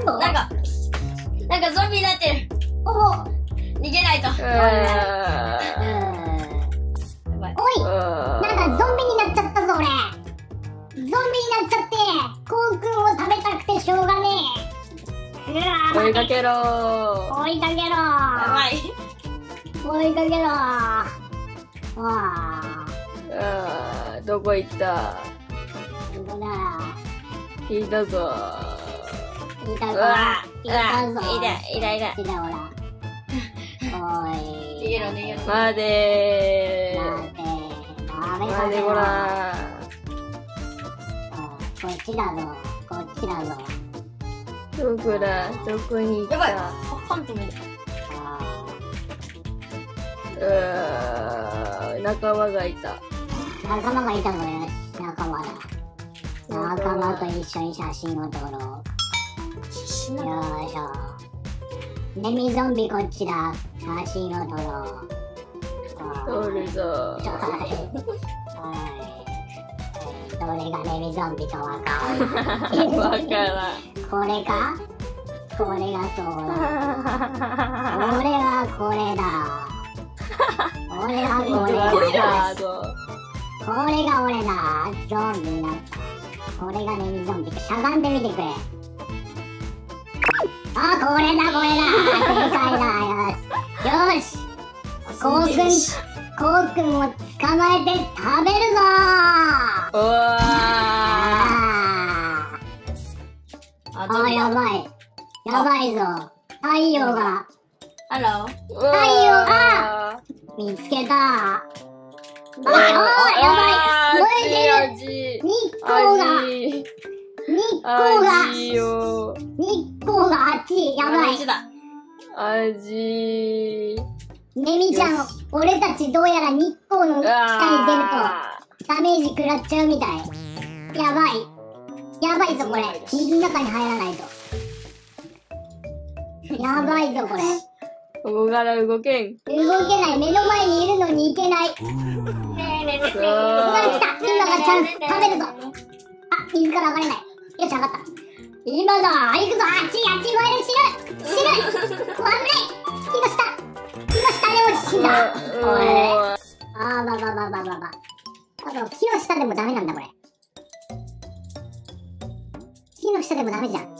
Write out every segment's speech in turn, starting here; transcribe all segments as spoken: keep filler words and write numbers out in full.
なんだなんか、なんかゾンビになってる。 おお。 逃げないと。 うやばい。 おい、なんかゾンビになっちゃったぞ俺。ゾンビになっちゃって、コウ君を食べたくてしょうがねえ。うわー追いかけろ追いかけろやばい。 追いかけろわあ。 あー、どこ行ったほんとだ。 いたぞいたぞ。 うわいたぞ。 いたいたいたいたほら。おい。 逃げろ逃げろ。 待て待て。ダメ待てだこらこっちだぞ。こっちだぞ。 どこだどこに行っやばい。 たファントムだ。 あうわー仲間がいたー仲間がいたぞね。仲間だ。仲間と一緒に写真を撮ろう。よいしょ。ネミゾンビこっちだ。写真を撮ろう。 通るぞはい。はい。どれがネミゾンビかわかる。 わからんこれかこれがそうだ。俺はこれだ。俺はこれだ。 これだぞこれが俺だ。ゾンビになった。これがネミゾンビか。しゃがんでみてくれ。あ、これだこれだ。正解だ。よし。よし。コウ君、コウ君を捕まえて食べるぞうわああ、 ー。 ゾンあ、 ビだ。 やばい。やばいぞ。太陽が。 ハロー。 ー太陽あ見つけた。あ、あー、やばい。燃えてる。日光が。 味日光が。 味よ日光があっち。やばい。 一緒だ。 味ネミちゃん、俺たちどうやら日光の下に出るあとダメージ食らっちゃうみたい。やばい。やばいぞこれ。水の中に入らないと。やばいぞこれ。 ーここから動けん動けない。目の前にいるのに行けない。 そううわ、来た。今がチャンス。食べるぞ。あ、水から上がれない。よし、上がった。今だ。行くぞ。あっち、あっち、燃える。死ぬ。死ぬ。危ない。木の下。木の下に落ち死んだ。おい。あー、ばばばばばば。あと、木の下でもダメなんだ、これ。木の下でもダメじゃん。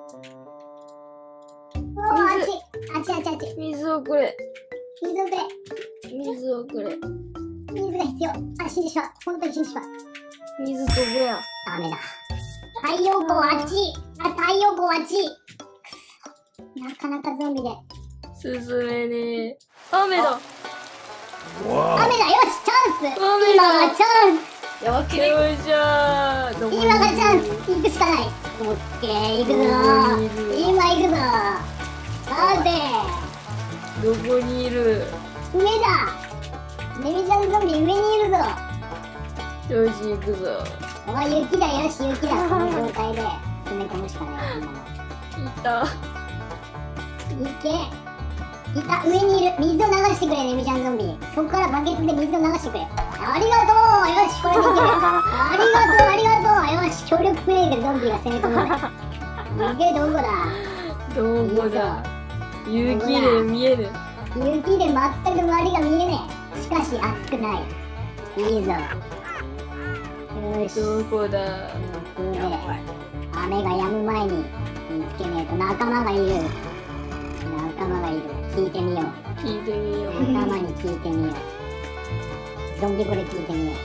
おー、あっち。あっち、あっち、あっち。 水をくれ水をくれ。 水をくれ水が必要。あ、死んでしまう。本当に死んでしまう。 水とくれやダメだ。太陽光あっち。あ、太陽光あっち。なかなかゾンビで。 進めねえ雨だ雨だ。よし、チャンス。 雨今がだチャンス。 やばくね。 よいしょーどこに今がチャンス。行くしかない。オッケー、行くぞー。今行くぞー。待て。 どこにいる上だ。ネミちゃんゾンビ上にいるぞ。 よし行くぞおい、雪だ。よし、雪だ。この状態で詰め込むしかない。今の。 いたいけ。いた。上にいる。水を流してくれ、ネミちゃんゾンビ。そこからバケツで水を流してくれ。ありがとう。よし、これでいける。ありがとう、ありがとう。よし、協力プレイでゾンビが攻め込む。逃げ、どこだ。 どこだ雪で見える雪で全く周りが見えねえ。しかし熱くない。いいぞ。よし。 どこだこれで雨が止む前に見つけねえと。仲間がいる。仲間がいる。聞いてみよう。 聞いてみよう仲間に聞いてみよう。ゾンビこれ聞いてみよう。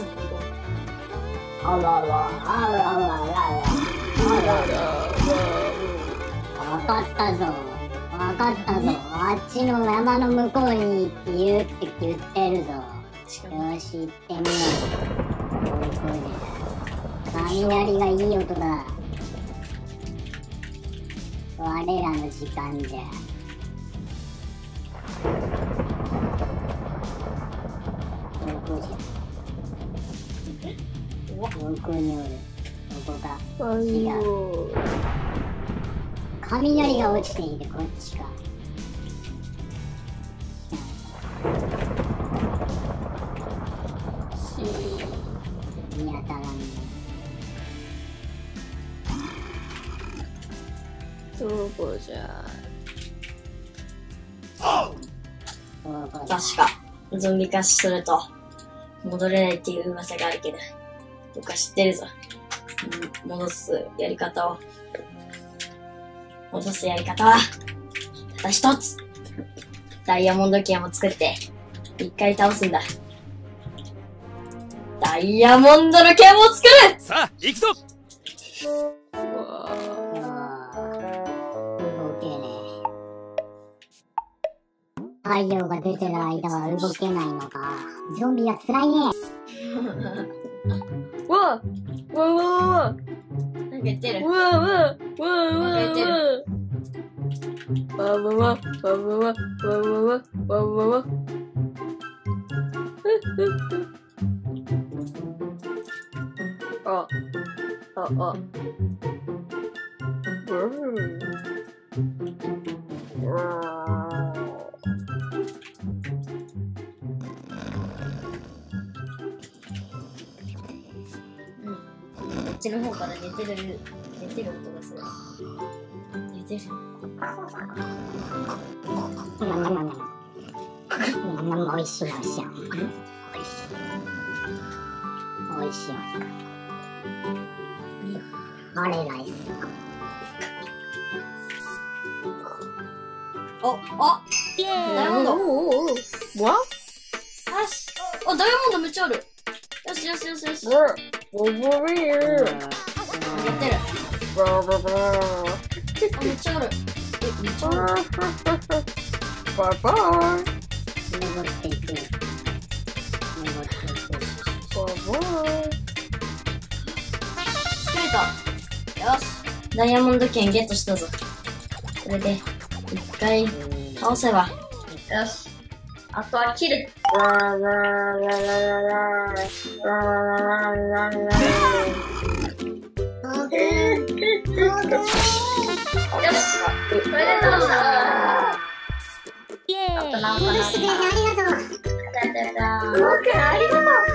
あらら、あらららら。あらら。わかったぞ。わかったぞ。あっちの山の向こうに行って言うって言ってるぞ。よし、行ってみよう。これこれ。雷がいい音だ。 我らの時間じゃ。どこじゃ。どこにおる。どこか。違う。雷が落ちている。こっちか。見当たらんね。 どこじゃ。 確か、ゾンビ化すると戻れないっていう噂があるけど、僕は知ってるぞ。戻すやり方を。戻すやり方は、ただ一つ。ダイヤモンド剣を作って、一回倒すんだ。ダイヤモンドの剣を作る。 さあ、行くぞ。 動けねえ。太陽が出てる間は動けないのか。ゾンビは辛いね。 わわわわわなんか言ってる。 わわわわわ言ってる。 わわわわわわわわわわわ。あ、あ、あ。 こっちの方から寝てる、寝てる音がする。寝てる。 おいしいおいしい。おいしい。おいしい。あれライス。 お、あ、ダイヤモンド。 わよし。あ、ダイヤモンドめっちゃある。よしよしよしよし。 わボボビーやってる。 バババあ、めっちゃある。え、めっちゃある。 ババー登っていく。登っていく。 ババー作れた。よし。ダイヤモンド剣ゲットしたぞ。これで、一回倒せば。よし。あとは切る。 わわわわわわわわ飛ぶ。飛ぶ。 よし。これで倒した。 イエーイ。許してくれてありがとう。 だだだ。 オッケー、ありがとう。